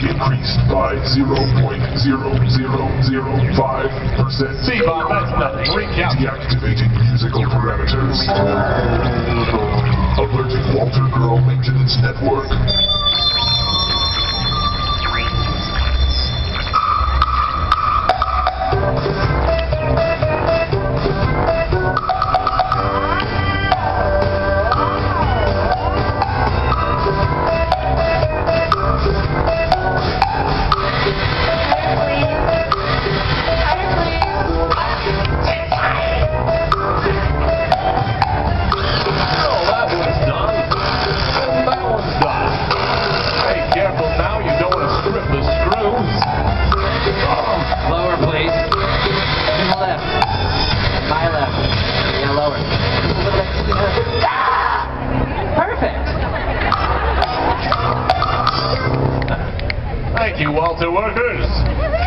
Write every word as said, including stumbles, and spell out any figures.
increased by zero point zero zero zero five percent. See, Bob, that's nothing. Recount. Deactivating musical parameters. Alerting Walter Girl Maintenance Network. Thank you, Walter Workers.